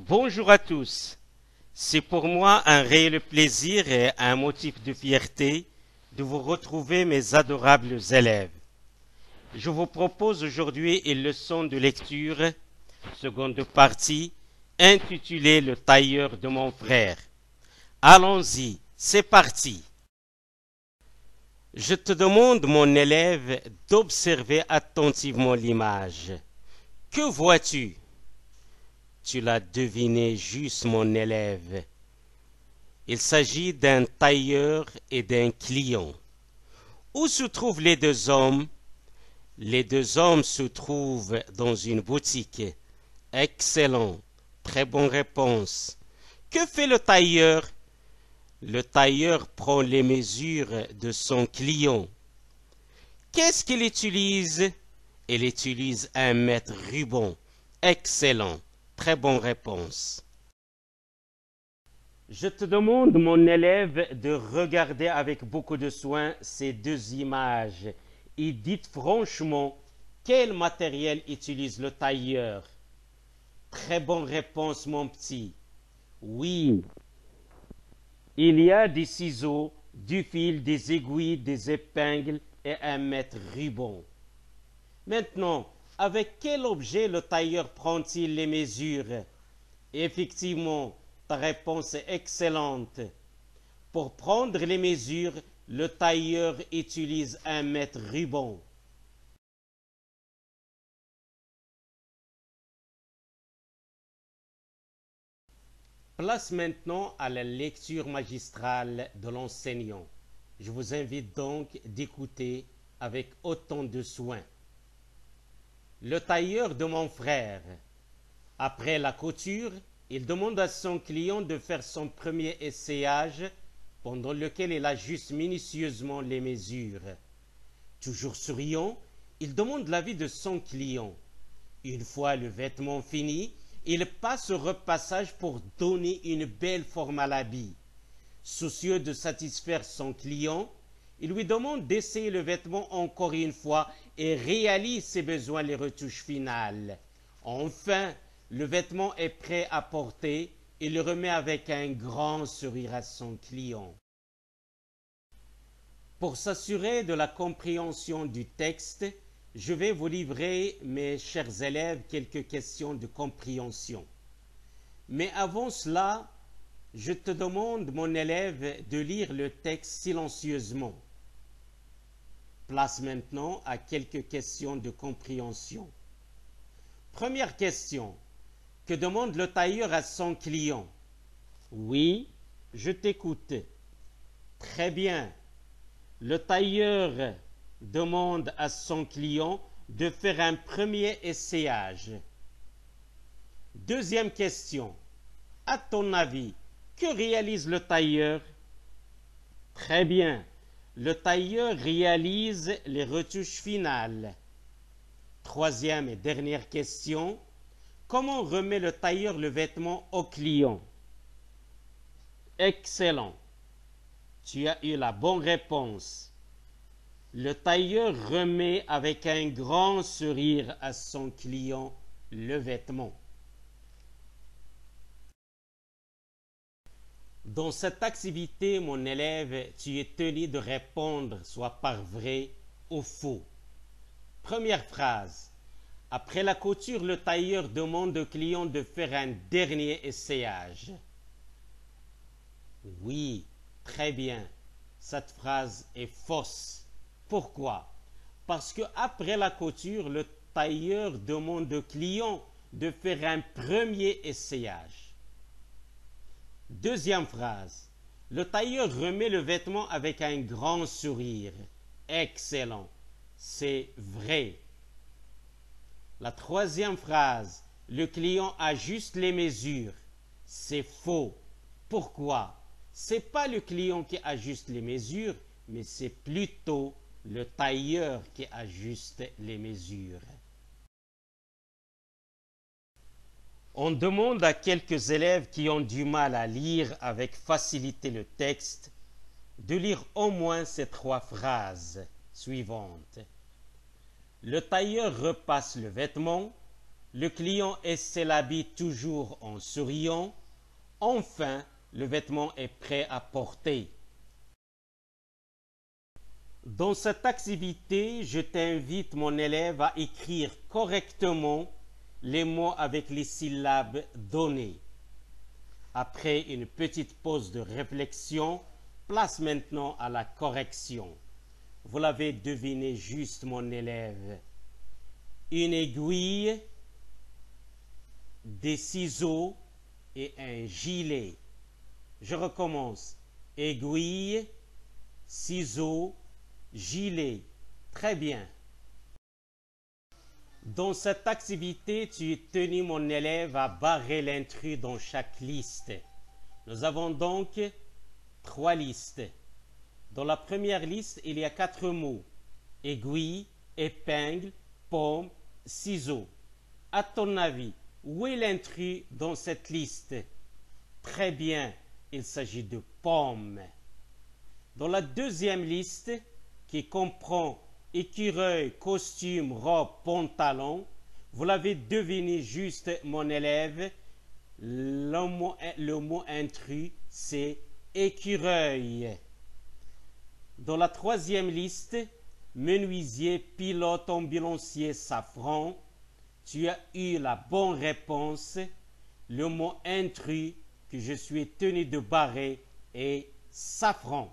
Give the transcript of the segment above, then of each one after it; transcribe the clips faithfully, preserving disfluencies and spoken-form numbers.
Bonjour à tous. C'est pour moi un réel plaisir et un motif de fierté de vous retrouver, mes adorables élèves. Je vous propose aujourd'hui une leçon de lecture, seconde partie, intitulée Le tailleur de mon frère. Allons-y, c'est parti. Je te demande, mon élève, d'observer attentivement l'image. Que vois-tu? Tu l'as deviné juste, mon élève. Il s'agit d'un tailleur et d'un client. Où se trouvent les deux hommes? Les deux hommes se trouvent dans une boutique. Excellent. Très bonne réponse. Que fait le tailleur? Le tailleur prend les mesures de son client. Qu'est-ce qu'il utilise? Il utilise un mètre ruban. Excellent. Très bonne réponse. Je te demande, mon élève, de regarder avec beaucoup de soin ces deux images et dites franchement quel matériel utilise le tailleur. Très bonne réponse, mon petit. Oui. Il y a des ciseaux, du fil, des aiguilles, des épingles et un mètre ruban. Maintenant, avec quel objet le tailleur prend-il les mesures? Effectivement, ta réponse est excellente. Pour prendre les mesures, le tailleur utilise un mètre ruban. Place maintenant à la lecture magistrale de l'enseignant. Je vous invite donc d'écouter avec autant de soin. Le tailleur de mon frère. Après la couture, il demande à son client de faire son premier essayage pendant lequel il ajuste minutieusement les mesures. Toujours souriant, il demande l'avis de son client. Une fois le vêtement fini, il passe au repassage pour donner une belle forme à l'habit. Soucieux de satisfaire son client, il lui demande d'essayer le vêtement encore une fois et réalise ses besoins les retouches finales. Enfin, le vêtement est prêt à porter et le remet avec un grand sourire à son client. Pour s'assurer de la compréhension du texte, je vais vous livrer, mes chers élèves, quelques questions de compréhension. Mais avant cela, je te demande, mon élève, de lire le texte silencieusement. Place maintenant à quelques questions de compréhension. Première question. Que demande le tailleur à son client? Oui, je t'écoute. Très bien. Le tailleur demande à son client de faire un premier essayage. Deuxième question. À ton avis, que réalise le tailleur? Très bien. Le tailleur réalise les retouches finales. Troisième et dernière question. Comment remet le tailleur le vêtement au client? Excellent. Tu as eu la bonne réponse. Le tailleur remet avec un grand sourire à son client le vêtement. Dans cette activité, mon élève, tu es tenu de répondre soit par vrai ou faux. Première phrase. Après la couture, le tailleur demande au client de faire un dernier essayage. Oui, très bien. Cette phrase est fausse. Pourquoi? Parce que après la couture, le tailleur demande au client de faire un premier essayage. Deuxième phrase. Le tailleur remet le vêtement avec un grand sourire. Excellent. C'est vrai. La troisième phrase. Le client ajuste les mesures. C'est faux. Pourquoi? Ce n'est pas le client qui ajuste les mesures, mais c'est plutôt le tailleur qui ajuste les mesures. On demande à quelques élèves qui ont du mal à lire avec facilité le texte de lire au moins ces trois phrases suivantes. Le tailleur repasse le vêtement. Le client essaie l'habit toujours en souriant. Enfin, le vêtement est prêt à porter. Dans cette activité, je t'invite, mon élève, à écrire correctement les mots avec les syllabes données. Après une petite pause de réflexion, place maintenant à la correction. Vous l'avez deviné juste, mon élève. Une aiguille, des ciseaux et un gilet. Je recommence. Aiguille, ciseaux, gilet. Très bien. Dans cette activité, tu es tenu, mon élève, à barrer l'intrus dans chaque liste. Nous avons donc trois listes. Dans la première liste, il y a quatre mots. Aiguille, épingle, pomme, ciseaux. À ton avis, où est l'intrus dans cette liste? Très bien, il s'agit de pomme. Dans la deuxième liste, qui comprend écureuil, costume, robe, pantalon, vous l'avez deviné juste, mon élève, le mot, le mot intrus, c'est écureuil. Dans la troisième liste, menuisier, pilote, ambulancier, safran, tu as eu la bonne réponse. Le mot intrus que je suis tenu de barrer est safran.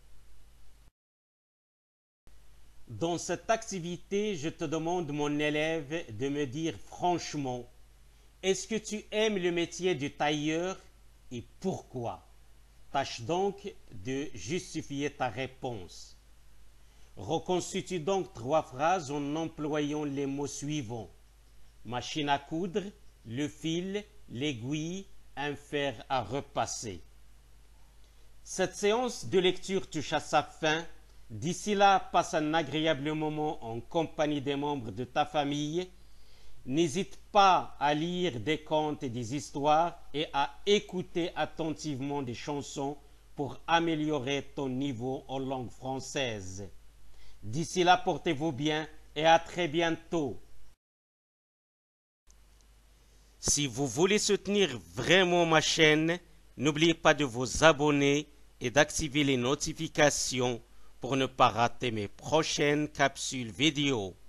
Dans cette activité, je te demande, mon élève, de me dire franchement, est-ce que tu aimes le métier de tailleur et pourquoi? Tâche donc de justifier ta réponse. Reconstitue donc trois phrases en employant les mots suivants. Machine à coudre, le fil, l'aiguille, un fer à repasser. Cette séance de lecture touche à sa fin. D'ici là, passe un agréable moment en compagnie des membres de ta famille. N'hésite pas à lire des contes et des histoires et à écouter attentivement des chansons pour améliorer ton niveau en langue française. D'ici là, portez-vous bien et à très bientôt. Si vous voulez soutenir vraiment ma chaîne, n'oubliez pas de vous abonner et d'activer les notifications pour ne pas rater mes prochaines capsules vidéo.